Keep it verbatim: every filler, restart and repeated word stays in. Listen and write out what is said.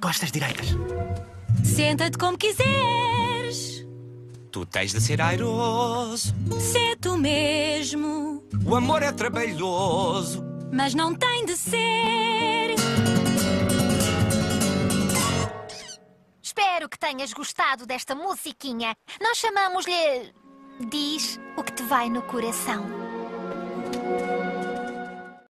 costas direitas. Senta-te como quiseres. Tu tens de ser airoso. Sê tu mesmo. O amor é trabalhoso, mas não tem de ser. Espero que tenhas gostado desta musiquinha. Nós chamamos-lhe... Diz o que te vai no coração.